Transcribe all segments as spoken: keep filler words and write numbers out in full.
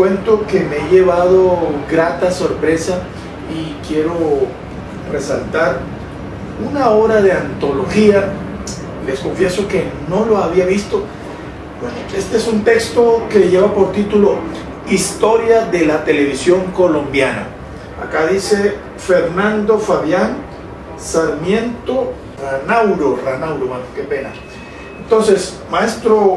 cuento que me he llevado grata sorpresa y quiero resaltar una obra de antología. Les confieso que no lo había visto. Bueno, este es un texto que lleva por título Historia de la televisión colombiana. Acá dice Fernando Fabián Sarmiento Ranauro, Ranauro, bueno, qué pena. Entonces, maestro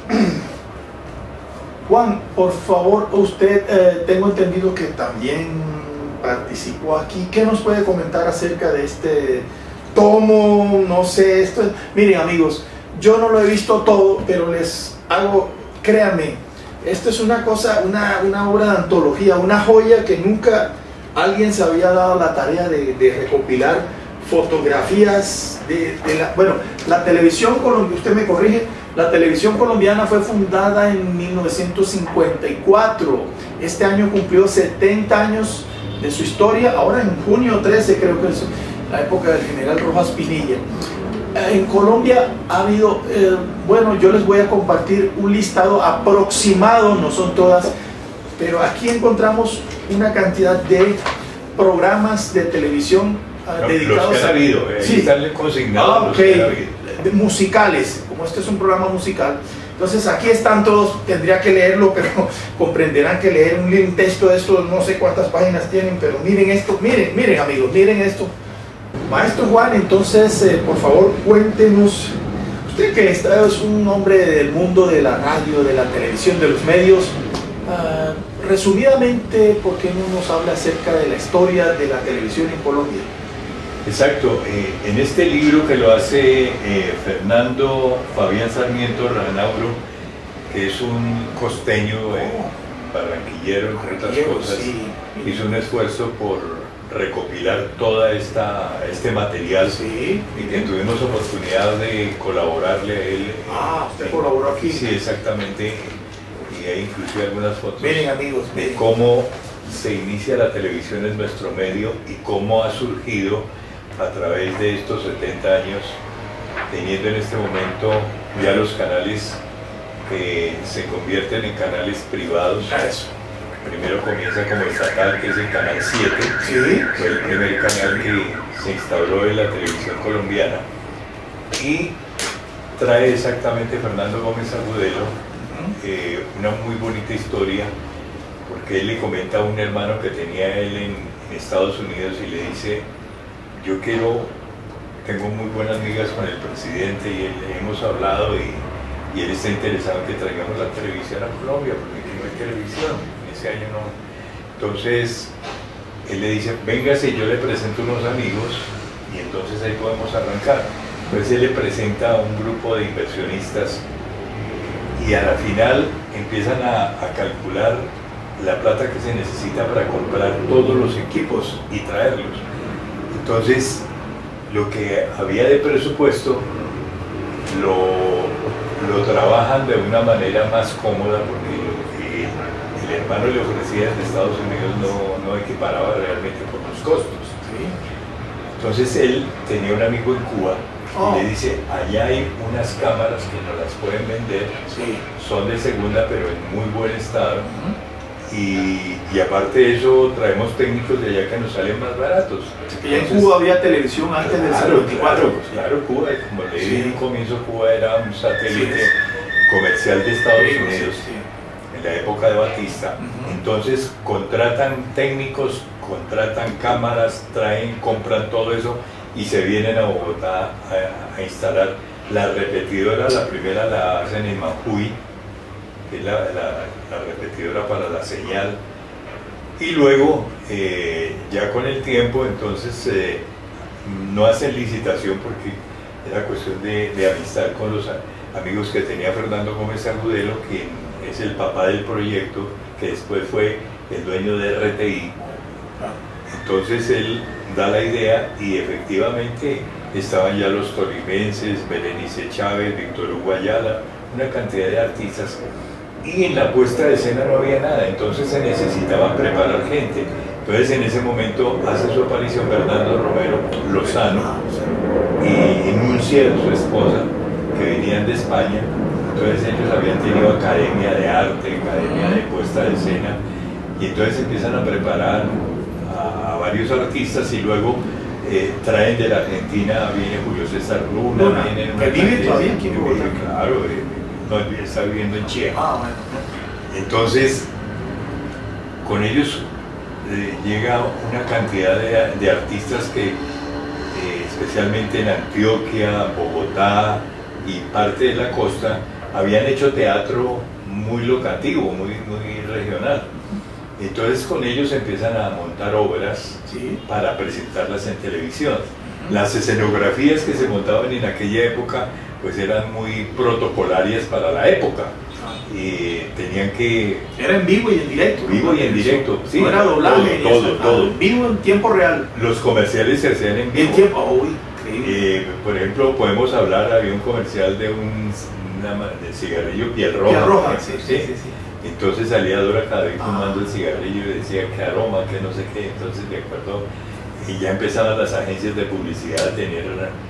Juan, por favor, usted, eh, tengo entendido que también participó aquí. ¿Qué nos puede comentar acerca de este tomo? No sé, esto es... Miren, amigos, yo no lo he visto todo, pero les hago, créanme, esto es una cosa, una, una obra de antología, una joya que nunca alguien se había dado la tarea de, de recopilar fotografías de, de la... Bueno, la televisión colombiana, usted me corrige, la televisión colombiana fue fundada en mil novecientos cincuenta y cuatro. Este año cumplió setenta años de su historia, ahora en junio trece, creo que es la época del general Rojas Pinilla. En Colombia ha habido, eh, bueno, yo les voy a compartir un listado aproximado, no son todas, pero aquí encontramos una cantidad de programas de televisión uh, no, dedicados los que han a... habido, ahí sí. están consignados Ah, los okay. que han habido. De musicales, como este es un programa musical, entonces aquí están todos, tendría que leerlo, pero comprenderán que leer un, un texto de esto, no sé cuántas páginas tienen, pero miren esto, miren, miren amigos, miren esto. Maestro Juan, entonces, eh, por favor, cuéntenos, usted que está, es un hombre del mundo de la radio, de la televisión, de los medios, uh, resumidamente, ¿por qué no nos habla acerca de la historia de la televisión en Colombia? Exacto, eh, en este libro que lo hace eh, Fernando Fabián Sarmiento Ranauro, que es un costeño, eh, barranquillero, entre otras cosas, sí. Hizo un esfuerzo por recopilar toda esta este material, sí, y que tuvimos oportunidad de colaborarle a él. Ah, usted en, colaboró aquí. Sí, exactamente, y hay inclusive algunas fotos. Miren amigos, miren. De cómo se inicia la televisión en nuestro medio y cómo ha surgido a través de estos setenta años, teniendo en este momento ya los canales que se convierten en canales privados. Eso. Primero comienza como estatal, que es el canal siete, ¿sí? Fue el primer canal que se instauró en la televisión colombiana, y trae exactamente Fernando Gómez Agudelo eh, una muy bonita historia, porque él le comenta a un hermano que tenía él en, en Estados Unidos y le dice: yo quiero, tengo muy buenas amigas con el presidente y él, hemos hablado y, y él está interesado en que traigamos la televisión a Colombia, porque aquí no hay televisión. Ese año no. Entonces él le dice: véngase, yo le presento unos amigos y entonces ahí podemos arrancar. Entonces él le presenta a un grupo de inversionistas y a la final empiezan a, a calcular la plata que se necesita para comprar todos los equipos y traerlos. Entonces lo que había de presupuesto lo, lo trabajan de una manera más cómoda, porque el hermano le ofrecía desde Estados Unidos no, no equiparaba realmente por los costos. ¿Sí? Entonces él tenía un amigo en Cuba oh. y le dice: allá hay unas cámaras que nos las pueden vender, sí. son de segunda pero en muy buen estado, uh-huh. y, y aparte de eso traemos técnicos de allá que nos salen más baratos. Y en Cuba había televisión antes del cincuenta y cuatro. Claro, claro, Cuba, como le dije en un comienzo, Cuba era un satélite sí, comercial de Estados sí, Unidos. Sí, sí. En la época de Batista. Uh-huh. Entonces contratan técnicos, contratan cámaras, traen, compran todo eso y se vienen a Bogotá a, a instalar la repetidora. La primera la hacen en Manjuy, que es la, la, la repetidora para la señal, y luego eh, ya con el tiempo entonces eh, no hacen licitación, porque era cuestión de, de amistad con los amigos que tenía Fernando Gómez Agudelo, quien es el papá del proyecto, que después fue el dueño de R T I. Entonces él da la idea y efectivamente estaban ya los tolimenses, Berenice Chávez, Víctor Hugo Ayala, una cantidad de artistas, y en la puesta de escena no había nada, entonces se necesitaba preparar gente. Entonces en ese momento hace su aparición Bernardo Romero Lozano y Nuncia, su esposa, que venían de España. entonces ellos habían tenido academia de arte, academia de puesta de escena, y entonces empiezan a preparar a, a varios artistas y luego eh, traen de la Argentina, viene Julio César Luna, Luna viene que vive todavía aquí en Bogotá. Claro, eh, no, está viviendo en Chile. Ah, bueno. Entonces, con ellos eh, llega una cantidad de, de artistas que, eh, especialmente en Antioquia, Bogotá y parte de la costa, habían hecho teatro muy locativo, muy, muy regional. Entonces con ellos empiezan a montar obras Sí. para presentarlas en televisión. Las escenografías que se montaban en aquella época pues eran muy protocolarias para la época. Y tenían que... Era en vivo y en directo. Vivo y en directo, sí. No era doblaje. Todo, todo, eso, todo. En vivo en tiempo real. Los comerciales se hacían en vivo. En tiempo, oh, increíble. Eh, por ejemplo, podemos hablar, había un comercial de un una, de cigarrillo piel roja. Piel roja, ¿sí? sí, sí, sí, sí. Entonces salía Dora Cadavid Ah. fumando el cigarrillo y decía que aroma, que no sé qué. Entonces de acuerdo, y ya empezaban las agencias de publicidad a tener,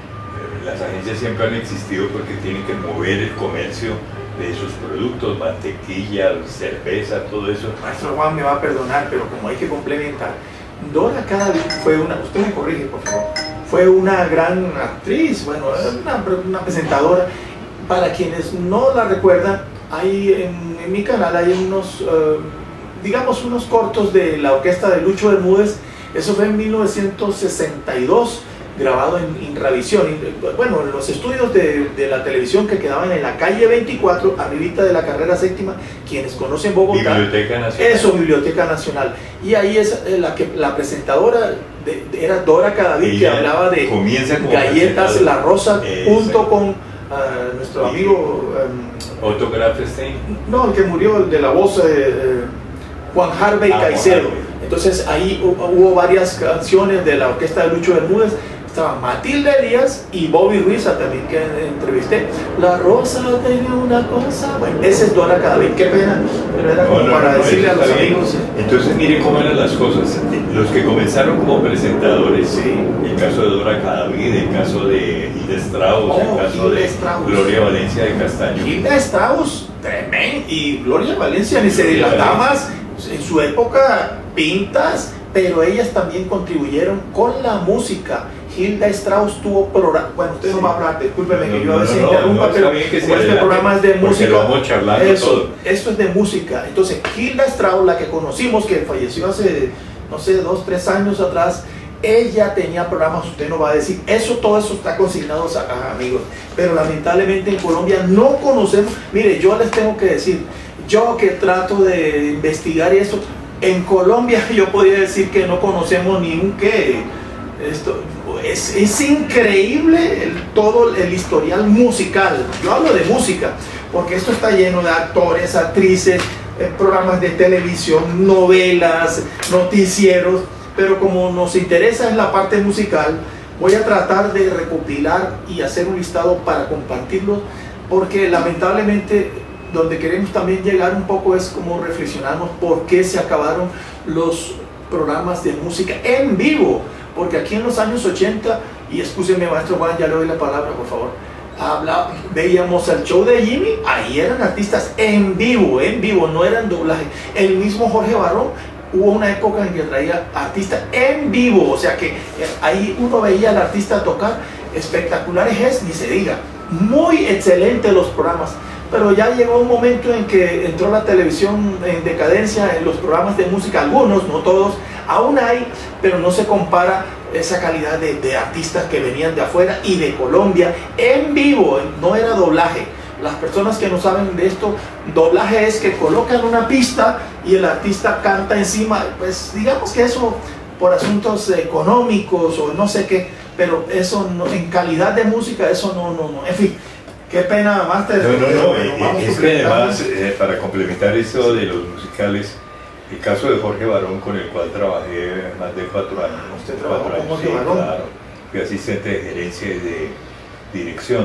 eh, las agencias siempre han existido porque tienen que mover el comercio de sus productos, mantequilla, cerveza, todo eso. Maestro Juan me va a perdonar, pero como hay que complementar, Dora Cadavid fue una, usted me corrige por favor, fue una gran actriz, bueno, una, una presentadora. Para quienes no la recuerdan, hay en, en mi canal hay unos, eh, digamos, unos cortos de la orquesta de Lucho Bermúdez. Eso fue en mil novecientos sesenta y dos, grabado en Inravisión, bueno, en los estudios de, de la televisión que quedaban en la calle veinticuatro, arribita de la carrera séptima, quienes conocen Bogotá. Biblioteca Nacional. Eso, Biblioteca Nacional. Y ahí es la que la presentadora de, de, era Dora Cadavid, que hablaba de galletas La Rosa, junto con uh, nuestro amigo um, Otto Grafstein. No, el que murió, el de la voz, eh, Juan Harvey ah, Caicedo. Juan Entonces ahí hubo varias canciones de la orquesta de Lucho Bermúdez. Estaban Matilde Elías y Bobby Ruiz, también que entrevisté. La Rosa tenía una cosa. Bueno, ese es Dora Cadavid, qué pena, pero era como no, no, para no, decirle a los amigos. Entonces, miren cómo eran las cosas. Los que comenzaron como presentadores, sí. El caso de Dora Cadavid, el caso de Hilda Strauss, oh, el caso Hilda de Strauss. Gloria Valencia de Castaño. Hilda Strauss, tremendo. Y Gloria Valencia, ni se diga, las damas en su época pintas, pero ellas también contribuyeron con la música. Hilda Strauss tuvo programa, bueno, usted sí. no va a hablar, discúlpeme no, que yo a veces no, no, interrumpa, no, pero que como este programa es de música, eso, todo. Esto es de música. Entonces, Hilda Strauss, la que conocimos, que falleció hace, no sé, dos, tres años atrás, ella tenía programas, usted no va a decir, eso, todo eso está consignado acá, amigos, pero lamentablemente en Colombia no conocemos. Mire, yo les tengo que decir, yo que trato de investigar esto, en Colombia yo podría decir que no conocemos ni un qué. Esto, es, es increíble el, todo el historial musical. Yo hablo de música porque esto está lleno de actores, actrices, eh, programas de televisión, novelas, noticieros, pero como nos interesa en la parte musical, voy a tratar de recopilar y hacer un listado para compartirlo, porque lamentablemente donde queremos también llegar un poco es como reflexionamos por qué se acabaron los programas de música en vivo. Porque aquí en los años ochenta, y escúcheme maestro Juan, ya le doy la palabra por favor, habla, veíamos el show de Jimmy, ahí eran artistas en vivo, en vivo, no eran doblaje. El mismo Jorge Barrón, hubo una época en que traía artistas en vivo, o sea que ahí uno veía al artista tocar, espectaculares es, ni se diga, muy excelentes los programas. Pero ya llegó un momento en que entró la televisión en decadencia, en los programas de música, algunos, no todos, aún hay, pero no se compara esa calidad de, de artistas que venían de afuera y de Colombia en vivo, no era doblaje. Las personas que no saben de esto, doblaje es que colocan una pista y el artista canta encima, pues digamos que eso por asuntos económicos o no sé qué, pero eso no, en calidad de música, eso no, no, no, en fin. Qué pena, Máster. No, no, no, eh, es que además, eh, para complementar eso de los musicales, el caso de Jorge Barón, con el cual trabajé más de cuatro años. ¿Usted trabajó con Jorge sí, Barón? Claro, fui asistente de gerencia y de dirección.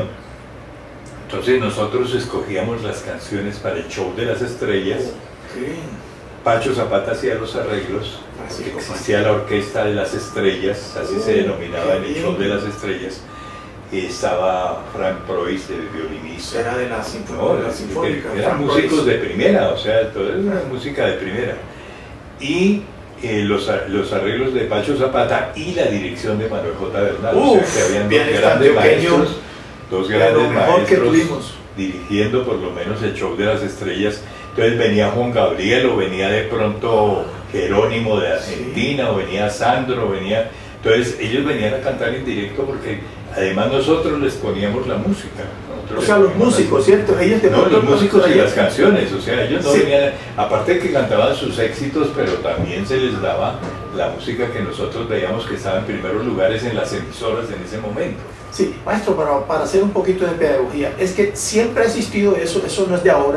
Entonces nosotros escogíamos las canciones para el show de las estrellas. Okay. Pacho Zapata hacía los arreglos, existía la orquesta de las estrellas, así uh, se denominaba en el show de las estrellas. estaba Frank Preuss, el violinista. Era de la, sinfónica, no, la sinfónica. Eran músicos de primera, o sea, todo era una música de primera. Y eh, los, los arreglos de Pacho Zapata y la dirección de Manuel J. Bernal. Uf, o sea, que habían dos grandes maestros, dos grandes maestros dirigiendo por lo menos el show de las estrellas. Entonces venía Juan Gabriel, o venía de pronto Jerónimo de Argentina, sí. o venía Sandro, venía... Entonces ellos venían a cantar en directo porque además nosotros les poníamos la música. Nosotros o sea, los músicos, la... ¿cierto? Ellos te no, los músicos y las canciones, o sea, ellos no sí. venían, aparte de que cantaban sus éxitos, pero también se les daba la música que nosotros veíamos que estaba en primeros lugares en las emisoras en ese momento. Sí, maestro, para, para hacer un poquito de pedagogía, es que siempre ha existido eso, eso no es de ahora,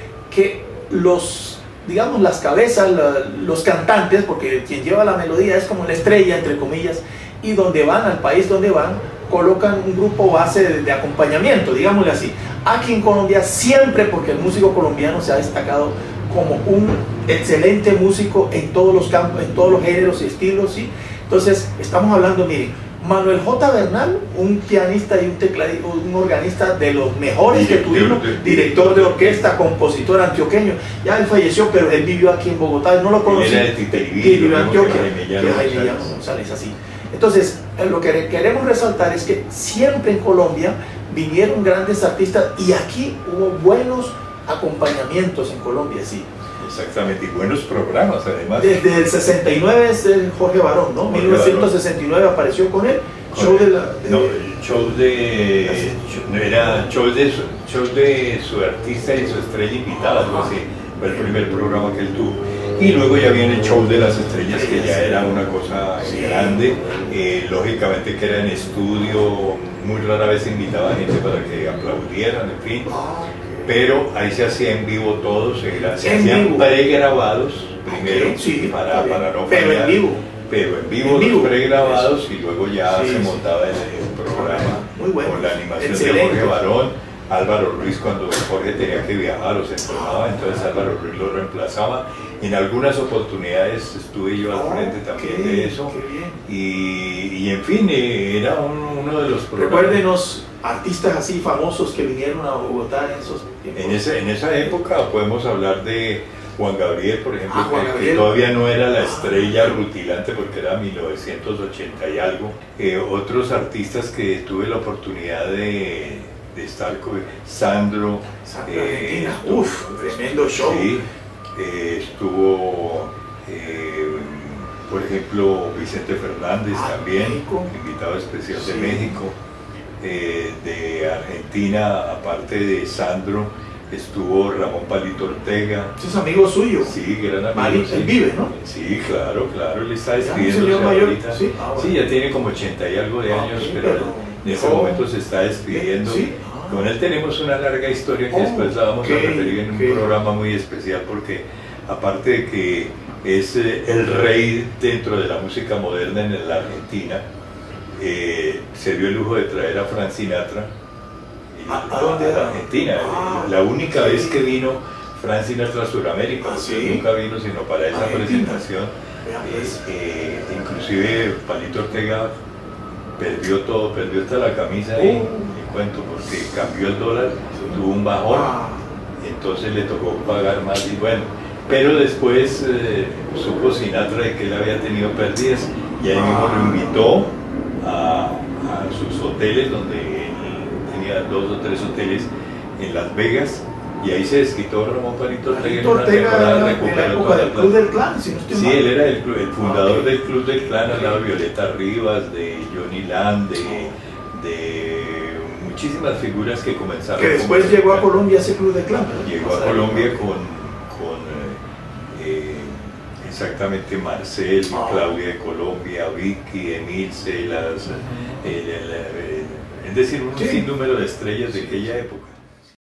que los, digamos, las cabezas, la, los cantantes, porque quien lleva la melodía es como la estrella, entre comillas, y donde van, al país donde van, colocan un grupo base de, de acompañamiento, digámosle así. Aquí en Colombia siempre, porque el músico colombiano se ha destacado como un excelente músico en todos los campos, en todos los géneros y estilos, ¿sí? Entonces, estamos hablando, miren, Manuel J. Bernal, un pianista y un tecladista, un organista de los mejores que tuvimos, director de orquesta, compositor antioqueño. Ya él falleció, pero él vivió aquí en Bogotá, no lo conocí. Él era de Titeribí, Antioquia, que Jaime Llano González, así. Entonces, lo que queremos resaltar es que siempre en Colombia vinieron grandes artistas y aquí hubo buenos acompañamientos en Colombia, sí. Exactamente, y buenos programas además. Desde el sesenta y nueve es el Jorge Barón, ¿no? Jorge mil novecientos sesenta y nueve Barón. Apareció con él. Con show él. de la... De, no, el show de... Era show de, su, show de su artista y su estrella invitada, algo así. Fue el primer programa que él tuvo. Y luego ya viene el show de las estrellas, que ya era una cosa sí. grande. Eh, lógicamente que era en estudio, muy rara vez invitaba a gente para que aplaudieran, en fin. Pero ahí se hacía en vivo todo, se, se hacían pregrabados primero, okay, sí, para, para no pero fallar, en vivo, pero en vivo, en vivo los pregrabados y luego ya sí, se montaba el, el programa muy bueno. con la animación Excelente. de Jorge Barón. Álvaro Ruiz, cuando Jorge tenía que viajar o se enfermaba, entonces Álvaro Ruiz lo reemplazaba. En algunas oportunidades estuve yo al frente oh, también qué, de eso y, y en fin, era un, uno de los programas. Recuérdenos artistas así famosos que vinieron a Bogotá en esos tiempos. En, ese, en esa época podemos hablar de Juan Gabriel, por ejemplo, ah, Juan que, Gabriel. que todavía no era la estrella rutilante porque era mil novecientos ochenta y algo. Eh, otros artistas que tuve la oportunidad de, de estar con Sandro. Sandro eh, estuvo, Uf, tremendo show. Sí, eh, estuvo, eh, por ejemplo, Vicente Fernández ah, también, México. invitado especial sí. de México. Eh, de Argentina, aparte de Sandro, estuvo Ramón Palito Ortega. ¿Ese es amigo suyo? Sí, gran amigo. Palito, sí. Él vive, ¿no? Sí, claro, claro, él está despidiéndose ahorita. ¿Sí? Ah, bueno. sí, ya tiene como ochenta y algo de años, okay, pero, pero en ese oh. momento se está despidiendo. ¿Sí? Ah. Con él tenemos una larga historia que oh, después la vamos okay, a referir en un okay. programa muy especial, porque aparte de que es eh, el rey dentro de la música moderna en la Argentina, Eh, se dio el lujo de traer a Frank Sinatra ¿A, a, dónde a la Argentina. Ah, la única sí. vez que vino Frank Sinatra a Sudamérica, ah, porque ¿sí? nunca vino sino para esa Argentina. presentación. Pues. Eh, inclusive Palito Ortega perdió todo, perdió hasta la camisa uh. y el cuento, porque cambió el dólar, sí. tuvo un bajón, ah. entonces le tocó pagar más y bueno. Pero después eh, supo Sinatra de que él había tenido pérdidas y ahí mismo lo invitó A, a sus hoteles, donde él tenía dos o tres hoteles en Las Vegas, y ahí se desquitó Ramón Palito Ortega en una temporada, recuperó toda del Club del Clan, si no estoy sí, mal. él era el, el fundador okay. del Club del Clan, al lado de Violeta Rivas, de Johnny Land, de, de muchísimas figuras que comenzaron. Que después como llegó a Colombia ese Club del Clan. Llegó a Colombia con, con eh, exactamente Marcel, oh. Claudia de Colombia, Vicky, Emilce, las, uh -huh. el, el, el, es decir, un sí. sinnúmero de estrellas de aquella época.